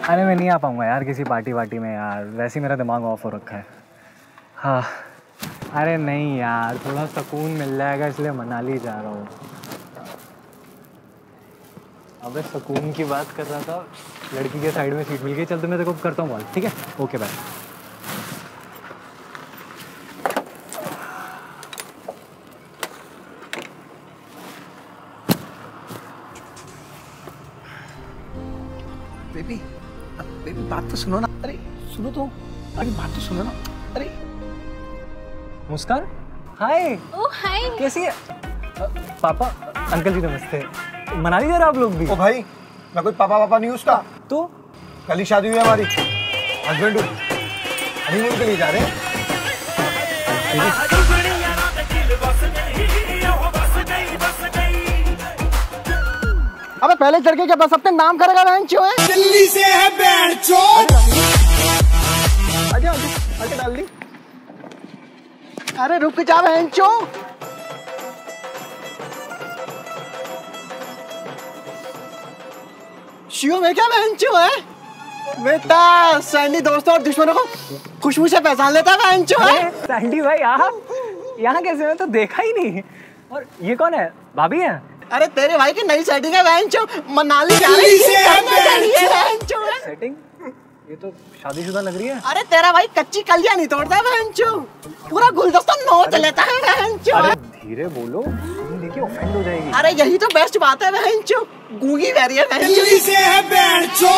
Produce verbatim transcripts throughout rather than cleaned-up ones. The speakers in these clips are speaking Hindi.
अरे मैं नहीं आ पाऊँगा यार किसी पार्टी वार्टी में यार, वैसे ही मेरा दिमाग ऑफ हो रखा है। हाँ अरे नहीं यार, थोड़ा सुकून मिल जाएगा इसलिए मनाली जा रहा हूँ। अबे सुकून की बात कर रहा था, लड़की के साइड में सीट मिल गई। चल तो मैं तेरे को करता हूँ कॉल, ठीक है? Okay bye. बेबी, बेबी बात तो सुनो ना। अरे सुनो तो, अरे बात तो सुनो ना। अरे मुस्कान, हाय। ओह हाय। कैसी है? पापा, अंकल जी नमस्ते। मनाली जा रहे आप लोग भी? ओ भाई, मैं कोई पापा पापा नहीं हूँ उसका। तो कल ही शादी हुई है हमारी, हस्बैंड हूँ, हनीमून के लिए जा रहे हैं। अबे पहले लड़के के बस अपने नाम करेगा बहन चो है। दिल्ली से है बहन चो। आजा आजा आके डाल दी। अरे रुक जा बहन चो। शिव में क्या बहन चो है? बेटा सैंडी दोस्तों और दुश्मनों को खुशबू से पहचान लेता है बहन चो है। सैंडी भाई आप यहाँ कैसे? मैं तो देखा ही नहीं। और ये कौन है? भाभी है? अरे तेरे भाई की नई सेटिंग है बहन चो, मनाली जा रही है। सेटिंग? ये तो शादीशुदा लग रही है। अरे तेरा भाई कच्ची कलियां नहीं तोड़ता है बहन चो, पूरा गुलदस्ता नोच लेता है बहन चो। अरे धीरे बोलो, देखिए ऑफेंड हो जाएगी। अरे यही तो बेस्ट बात है बहन चो, गूंगी बह रही है बहन चो। से है बहन चो।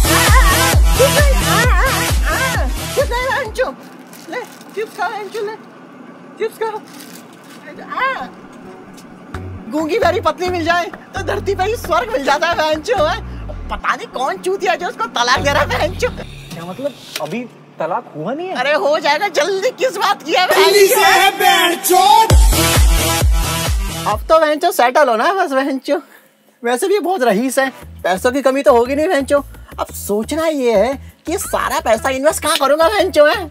कितने बहन चो? ले चिप्स खा बहन चो, ले चिप्स खा। गूंगी मेरी पत्नी मिल जाए तो धरती पे ही स्वर्ग मिल जाता है बहनचो है। पता नहीं कौन चूतिया जो उसको तलाक दे रहा है बहनचो। क्या मतलब अभी तलाक हुआ नहीं है? अरे हो जाएगा जल्दी, किस बात की है बहनचो? अब तो बहनचो सेटल होना है बस बहनचो। वैसे भी बहुत रईस है, पैसों की कमी तो होगी नहीं बहनचो। अब सोचना ये है कि सारा पैसा इन्वेस्ट कहाँ करूंगा बहनचो है।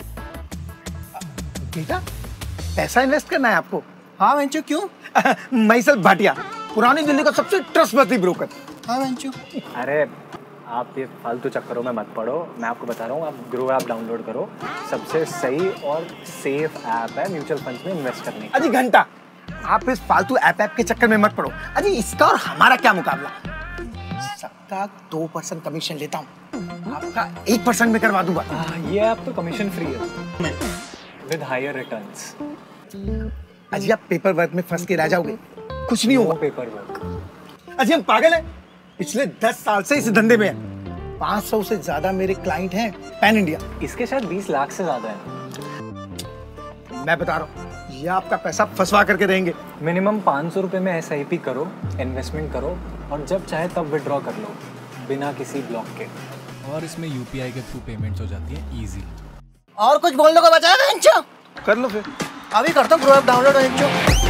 बेटा पैसा इन्वेस्ट करना है आपको? हाँ बहनचो क्यों? मैसल भाटिया, पुरानी दिल्ली का सबसे ट्रस्टवर्दी ब्रोकर। हाँ बहनचो। अरे आप ये फालतू चक्करों में मत पड़ो, मैं आपको बता रहा हूँ, आप ग्रो ऐप डाउनलोड करो। सबसे सही और सेफ ऐप है म्यूचुअल फंड्स में इन्वेस्ट करने की। अजी घंटा, आप इस फालतू ऐप ऐप के चक्कर में मत पड़ो। अजी इसका और हमारा क्या मुकाबला? सबका दो परसेंट कमीशन लेता हूँ, आपका एक परसेंट में करवा दूंगा। ये ऐप तो कमीशन फ्री है विद हायर रिटर्न्स। अजी आप पेपर वर्क में फंस के रह जाओगे, कुछ नहीं होगा। Paper work? अजी हम पागल हैं, पिछले दस साल से इस धंधे में हैं। पाँच सौ से ज्यादा मेरे क्लाइंट हैं पैन इंडिया। इसके शायद बीस लाख से ज्यादा है। मैं बता रहा हूँ, ये आपका पैसा फंसवा करके देंगे। मिनिमम पाँच सौ रुपए में एस आई पी करो, इन्वेस्टमेंट करो और जब चाहे तब विड्रॉ कर लो बिना किसी ब्लॉक के। और इसमें यूपीआई के थ्रू पेमेंट्स हो जाती है इजी। और कुछ बोलने को बचा है बहनचो? कर लो फिर, अभी करता हूँ ग्रो ऐप डाउनलोड बहनचो।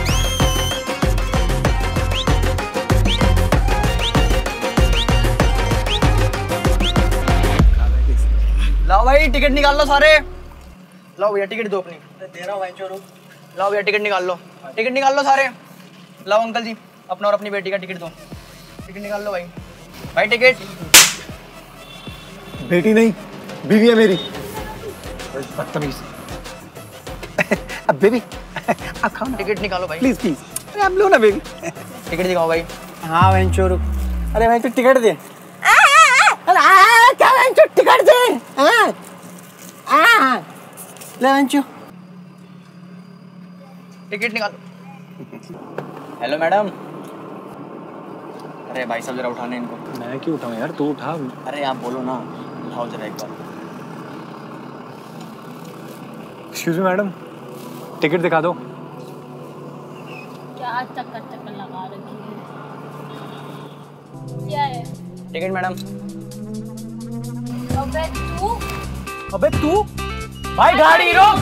लाओ भाई टिकट निकाल लो सारे। लाओ भैया टिकट दो अपनी। दे रहा हूँ भाई चोरू। लाओ भैया टिकट निकाल लो, टिकट निकाल लो सारे। लाओ अंकल जी अपना और अपनी बेटी का टिकट दो। टिकट निकाल लो भाई। भाई टिकट। बेटी नहीं, बीवी है मेरी। बदतमीज। अब बेबी आप खाओ ना। टिकट निकालो भाई प्लीज प्लीज। अरे आप लो ना बेबी। टिकट दिखाओ भाई। हाँ बहन चोरू। अरे भाई तू टिकट दे। क्या बहन चो टिकट दे? ले बहन चो टिकट निकालो। Hello madam. अरे भाई साहब जरा उठाने इनको। मैं क्यों उठाऊं यार, तू उठा। अरे आप बोलो ना, उठाओ जरा एक बार। एक्सक्यूज मी मैडम, टिकट दिखा दो। क्या चक्कर चक्कर लगा रखी है? क्या है? Ticket madam. अबे तू अबे तू भाई गाड़ी रोक।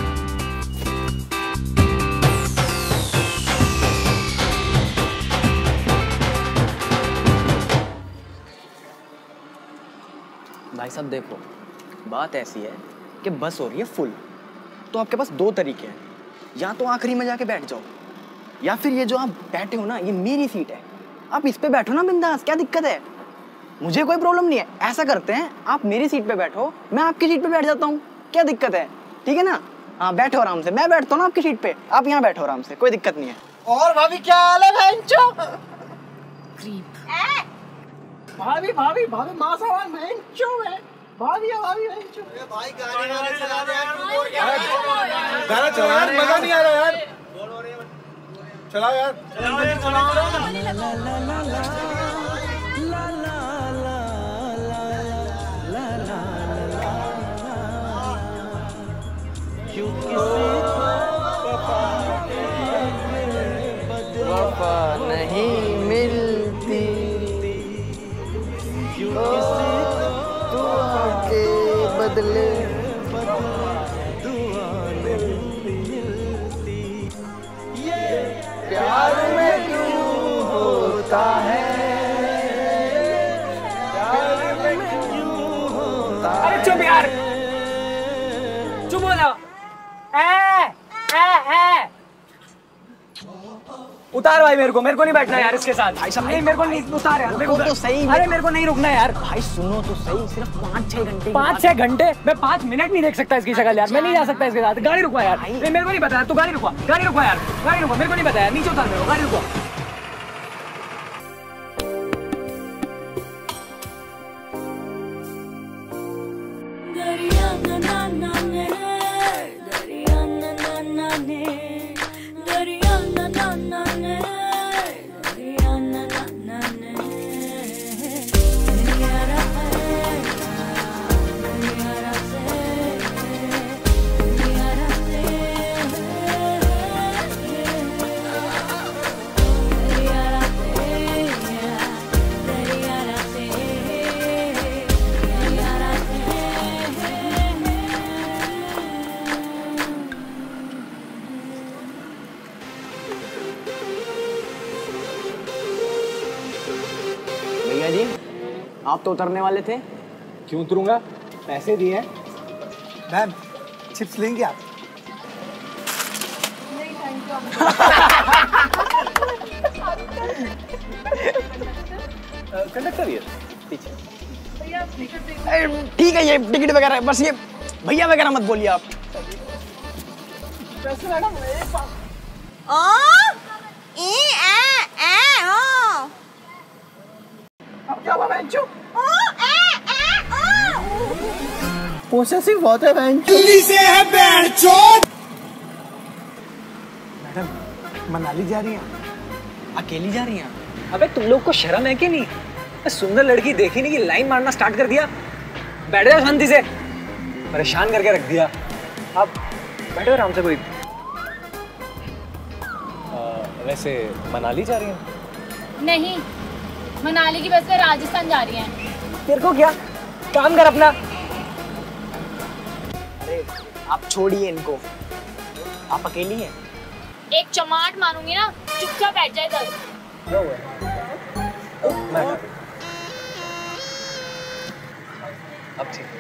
भाई साहब देखो, बात ऐसी है कि बस हो रही है फुल, तो आपके पास दो तरीके हैं। या तो आखिरी में जाके बैठ जाओ, या फिर ये जो आप बैठे हो ना, ये मेरी सीट है, आप इस पे बैठो ना बिंदास, क्या दिक्कत है? मुझे कोई प्रॉब्लम नहीं है। ऐसा करते हैं, आप मेरी सीट पे बैठो, मैं आपकी सीट पे बैठ जाता हूँ, क्या दिक्कत है? ठीक है ना? हाँ बैठो आराम से, मैं बैठता हूँ ना आपकी सीट पे, आप यहाँ बैठो आराम से, कोई दिक्कत नहीं है। और भाभी क्या हाल है बहनचो? भाभी भाभी भाभी माँ सामान बहनचो है। भाभी है भाभी बहनचो। अरे भाई गाड़ी गाड़ी चला दे यार। गाना चला यार, मजा नहीं आ रहा यार। चलाओ यार। वफा नहीं मिलती दुआ के बदले प्यार में क्यों होता है, प्यार में क्यों होता है। अरे चुप यार, चुप हो जाओ। ए, ए, ए। उतार भाई मेरे को, मेरे को नहीं बैठना यार इसके साथ। भाई साहब नहीं, मेरे को नहीं उतार यार, मेरे को तो सही। अरे मेरे को नहीं रुकना यार। भाई सुनो तो सही, सिर्फ पाँच छह घंटे पाँच छह घंटे मैं पाँच मिनट नहीं देख सकता इसकी शक्ल यार, मैं नहीं जा सकता इसके साथ। गाड़ी रुकवा यार, नहीं मेरे को नहीं पता यार, तू गाड़ी रुकवा, गाड़ी रुकवा यार, गाड़ी रुकवा, मेरे को नहीं पता यार, नीचे उतार मेरे को, गाड़ी रुकवा। दरिया ना ना ना ने, दरिया ना ना ना ने, दरिया ना ना ना ने, दरिया ना ना ना ने, दरिया रहा है, दरिया रहा है, दरिया रहा है, दरिया रहा है, दरिया रहा है, दरिया रहा है। भैया जी, आप तो उतरने वाले थे। क्यों उतरूंगा, पैसे दिए हैं। मैम चिप्स लेंगे आप? कंडक्टर ये पीछे। अरे, ठीक है, ये टिकट वगैरह बस, ये भैया वगैरह मत बोलिए आप। पैसे मैडम मेरे पास। क्या हुआ बहनचो? पोसेसिव बहुत है बहनचो। दिल्ली से है बहनचोद। मैडम मनाली जा रही हैं? अकेली जा रही हैं? अबे तुम लोग को शर्म है कि नहीं? सुंदर लड़की देखी नहीं कि लाइन मारना स्टार्ट कर दिया। बैठ जाओ शांति से, परेशान करके रख दिया। अब बैठो आराम से। कोई वैसे मनाली जा रही हैं? नहीं, मनाली की बस में राजस्थान जा रही हैं। तेरे को क्या काम कर अपना। अरे आप छोड़िए इनको, आप अकेली हैं। एक चमाट मारूंगी ना, चुपचाप बैठ जाए इधर। क्या हुआ? अब ठीक।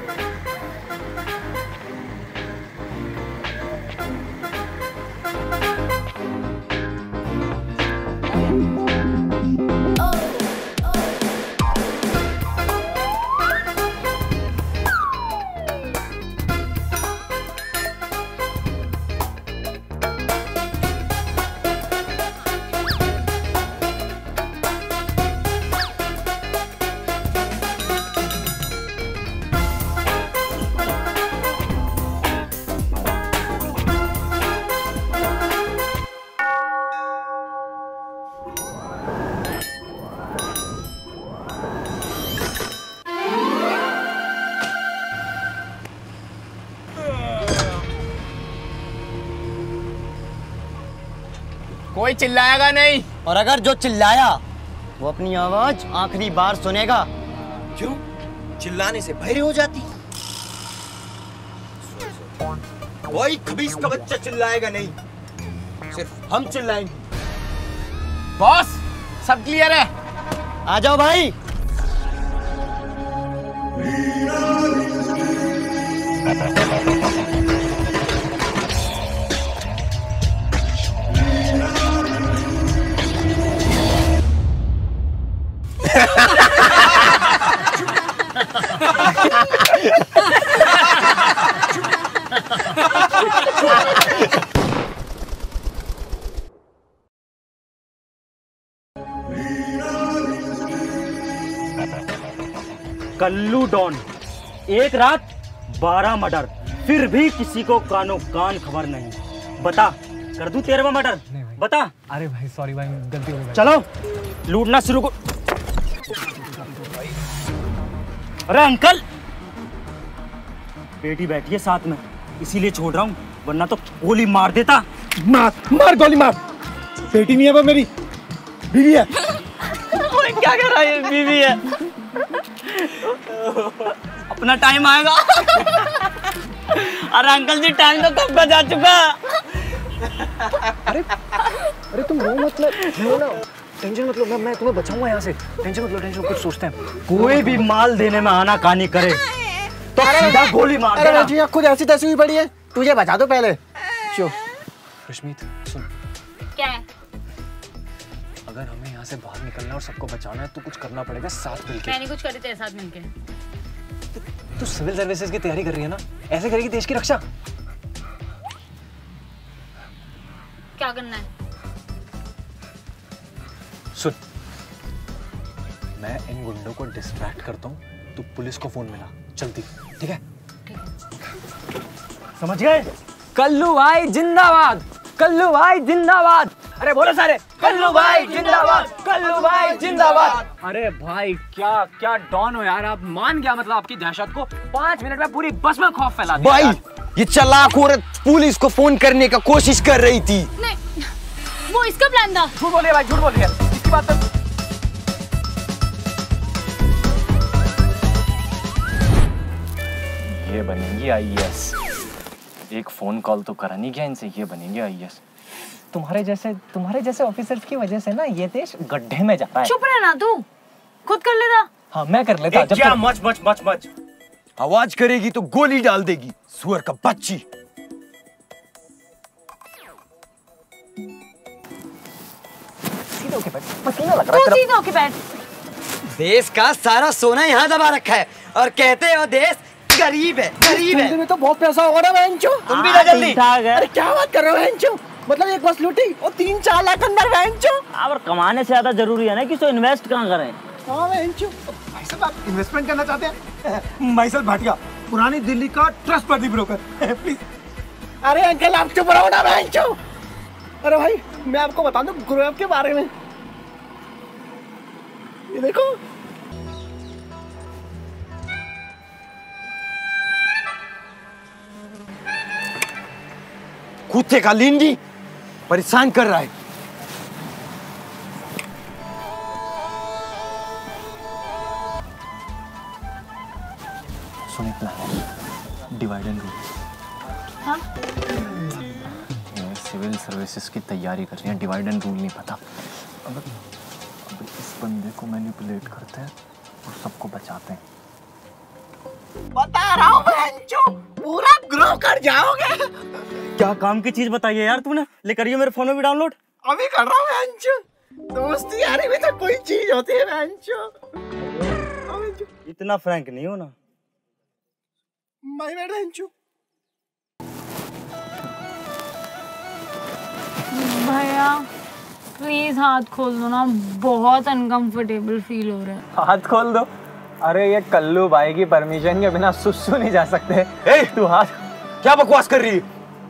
कोई चिल्लाएगा नहीं, और अगर जो चिल्लाया वो अपनी आवाज आखिरी बार सुनेगा। क्यों? चिल्लाने से भयरी हो जाती। वही खबीस का बच्चा चिल्लाएगा नहीं, सिर्फ हम चिल्लाएंगे। बॉस सब क्लियर है, आ जाओ भाई। कल्लू डॉन, एक रात बारह मर्डर, फिर भी किसी को कानो कान खबर नहीं। बता, कर दूं तेरहवां मर्डर? बता। अरे भाई सॉरी भाई, गलती हो गई। चलो लूटना शुरू को। अरे अंकल, बेटी बैठी है साथ में, इसीलिए छोड़ रहा हूँ, वरना तो गोली मार देता। मार मार गोली मार। बेटी नहीं है वो, मेरी बीवी है। क्या कर रहा है? बीवी है। अपना टाइम आएगा। अरे अंकल जी, टाइम तो कब का जा चुका। अरे अरे तुम रो मत, लो ना, टेंशन मत लो, मैं मैं तुम्हें बचाऊंगा यहाँ से। टेंशन मत लो, टेंशन कुछ सोचते हैं। कोई भी माल देने में आना कानी करे तो सीधा गोली मार देना। अरे खुद ऐसी तैसी हुई पड़ी है, तुझे बचा दो पहले। चुप। रश्मीत सुन, क्या है? अगर हमें यहाँ से बाहर निकलना और सबको बचाना है तो कुछ करना पड़ेगा साथ मिलके। मैं नहीं कुछ करी तेरे साथ मिलके। तू सिविल सर्विसेज की तैयारी कर रही है ना, ऐसे करेगी देश की रक्षा। क्या करना है? सुन, मैं इन गुंडों को डिस्ट्रैक्ट करता हूँ, तू पुलिस को फोन मिला जल्दी, ठीक है? समझ गए? कल्लू भाई जिंदाबाद, कल्लू भाई जिंदाबाद। अरे बोलो सारे, कल्लू भाई जिंदाबाद, कल्लू भाई जिंदाबाद। अरे भाई क्या क्या डॉन हो यार आप, मान गया मतलब आपकी दहशत को। पांच मिनट में पूरी बस में खौफ फैला दिया। भाई ये चालाक औरत पुलिस को फोन करने का कोशिश कर रही थी। नहीं, वो इसका प्लान था। झूठ बोलिए भाई, झूठ बोलिए, इसकी बात तो। ये बनेंगी आई ए एस। एक फोन कॉल तो करा नहीं गया इनसे, ये बनेंगे आई ए एस। तुम्हारे जैसे तुम्हारे जैसे ऑफिसर्स की वजह से ना ये देश गड्ढे में जा रहा है। चुप रहना, तू खुद कर लेता। हाँ मैं कर लेता। जब क्या मच मच मच मच आवाज करेगी तो गोली डाल देगी, सुअर का बच्ची। सीधे होके बैठ, पसीना लग रहा तू है। सीधा होके बैठ। देश का सारा सोना यहाँ दबा रखा है और कहते हो देश गरीब है, गरीब है। में तो बहुत पैसा होगा ना बहनचो। तुम भी ना जल्दी। अरे क्या बात कर रहे हो बहनचो, मतलब एक बस लूटी और तीन चार लाख अंदर बहनचो। और कमाने से ज्यादा जरूरी है ना कि इसको इन्वेस्ट कहाँ करें। हाँ बहनचो। भाई साहब आप इन्वेस्टमेंट करना चाहते हैं? माइसल भाटिया, पुरानी दिल्ली का ट्रस्टवर्दी ब्रोकर। प्लीज। अरे अंकल आप चुप रहो ना बहनचो। अरे भाई मैं आपको बता दूं ग्रो के बारे में। ये देखो, कुत्ते का लिंडी परेशान कर रहा है। सुन, एक प्लान है, डिवाइड एंड रूल। हाँ? ये सिविल सर्विसेज की तैयारी कर रही है, डिवाइड एंड रूल नहीं पता। अब अब इस बंदे को मैनिपुलेट करते हैं और सबको बचाते हैं। बता रहा हूँ बहनचो, पूरा ग्रो कर जाओगे। क्या काम की चीज बताइए यार तूने, ले करिए मेरे फोन में भी डाउनलोड। अभी कर रहा हूँ बहनचो। दोस्ती यारी में तो कोई चीज होती है बहनचो। इतना फ्रैंक नहीं हो ना। माय बैड बहनचो। भैया प्लीज हाथ खोल दो ना, बहुत अनकंफर्टेबल फील हो रहा है। हाथ खोल दो। अरे ये कल्लू भाई की परमिशन के बिना सुसु नहीं जा सकते। ए, तू हाथ क्या बकवास कर रही है?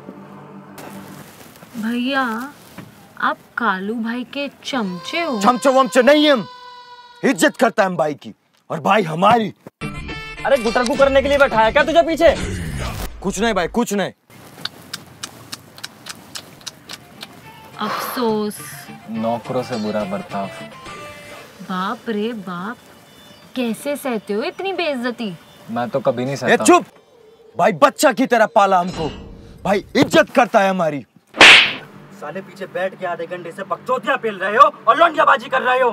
भैया आप कालू भाई के चमचे हो। चमचे वमचे नहीं हम, इज्जत करता है हम भाई की और भाई हमारी। अरे गुटरगु करने के लिए बैठा है क्या तुझे पीछे? कुछ नहीं भाई, कुछ नहीं। अफसोस। नौकरों से बुरा बर्ताव। बाप रे बाप, कैसे सहते हो इतनी बेइज्जती? मैं तो कभी नहीं ए सहता। चुप भाई, बच्चा की तरह पाला हमको, भाई इज्जत करता है हमारी। साले पीछे बैठ के आधे घंटे से बकचोदियां पेल रहे हो और लौंडियाबाजी कर रहे हो।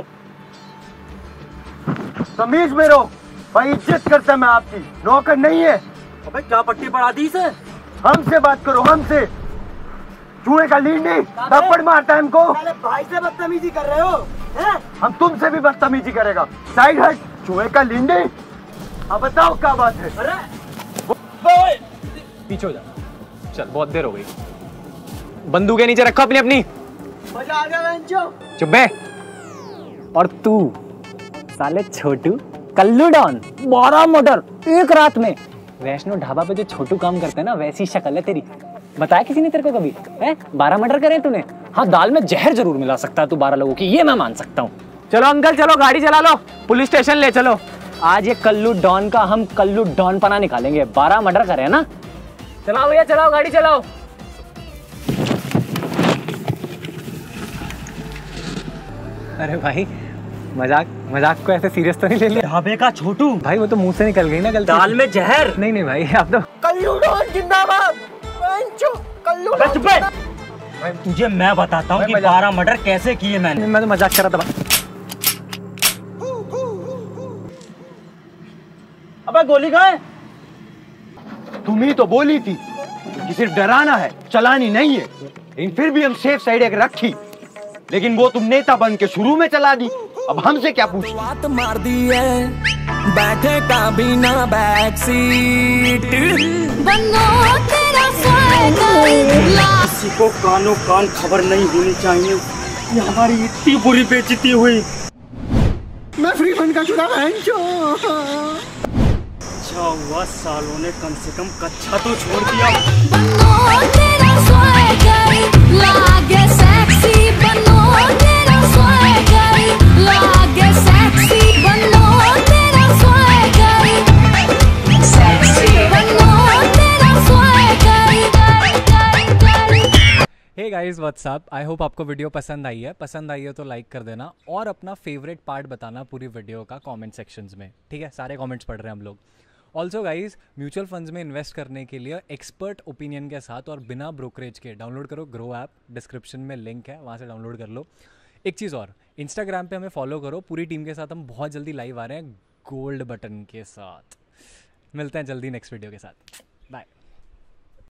तमीज में रहो भाई, इज्जत करता है मैं आपकी, नौकर नहीं है। अबे क्या पट्टी पड़ा दी इसे? हमसे बात करो, हमसे। चूहे का लींडी थप्पड़ मारता है हमको। भाई से बदतमीजी कर रहे हो हैं? हम तुमसे भी बदतमीजी करेगा। साइड हट, चूहे का लींडी। अब बताओ क्या बात है? अरे पीछे हो जा, चल बहुत देर हो गई। बंदूकें नीचे रखो अपनी अपनी। मजा आ गया बहनचो। चुप बे। और तू साले छोटू, कल्लू डॉन, बारह मर्डर एक रात में। वैष्णो ढाबा पे जो छोटू काम करते हैं ना, वैसी शक्ल है तेरी। बताया किसी ने तेरे को कभी? है बारह मर्डर करे तूने? हाँ, दाल में जहर जरूर मिला सकता है तू बारह लोगों की, ये मैं मान सकता हूँ। चलो अंकल चलो, गाड़ी चला लो, पुलिस स्टेशन ले चलो। आज ये कल्लू डॉन का हम कल्लू डॉन पना निकालेंगे। बारह मर्डर करे ना। चलाओ भैया चलाओ, गाड़ी चलाओ। अरे भाई मजाक मजाक को ऐसे सीरियस तो नहीं ले लिया। ढाबे का छोटू भाई वो तो मुंह से निकल गई ना गलती। दाल में जहर। नहीं नहीं भाई आप तो। कल्लू डॉन जिंदाबाद। पंचो कल्लू डॉन चुप है। तुझे मैं बताता हूँ कि बारह मर्डर कैसे किए मैंने। मैं तो मजाक कर रहा था। अबे गोली कहाँ है? तुम ही तो बोली थी कि सिर्फ डराना है, चलानी नहीं है। लेकिन फिर भी हम सेफ साइड एक रखी, लेकिन वो तुम नेता बन के शुरू में चला दी। अब हमसे क्या पूछ? बात मार दी है, बैठे का बिना बैक सीट। बनो तेरा स्वागत। किसी को कानो कान खबर नहीं होनी चाहिए। ये हमारी इतनी बुरी बेइज्जती हुई। मैं फ्री फंड का चुना पंचो। अच्छा हुआ सालों ने कम से कम कच्चा तो छोड़ दिया। बनो तेरा स्वागत, लागे सेक्सी। बनो तेरा स्वागत, लागे सेक्सी। बनो तेरा स्वागत, सेक्सी। बनो तेरा स्वागत। Hey guys what's up, I hope आपको वीडियो पसंद आई है। पसंद आई है तो लाइक कर देना और अपना फेवरेट पार्ट बताना पूरी वीडियो का कमेंट सेक्शंस में। ठीक है, सारे कमेंट्स पढ़ रहे हैं हम लोग। ऑल्सो गाइज, म्यूचुअल फंड्स में इन्वेस्ट करने के लिए एक्सपर्ट ओपिनियन के साथ और बिना ब्रोकरेज के डाउनलोड करो ग्रो ऐप। डिस्क्रिप्शन में लिंक है, वहाँ से डाउनलोड कर लो। एक चीज़ और, इंस्टाग्राम पे हमें फॉलो करो। पूरी टीम के साथ हम बहुत जल्दी लाइव आ रहे हैं गोल्ड बटन के साथ। मिलते हैं जल्दी नेक्स्ट वीडियो के साथ। बाय।